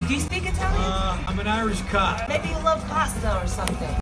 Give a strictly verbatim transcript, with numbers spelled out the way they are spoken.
Do you speak Italian? Uh, I'm an Irish cop. Maybe you love pasta or something.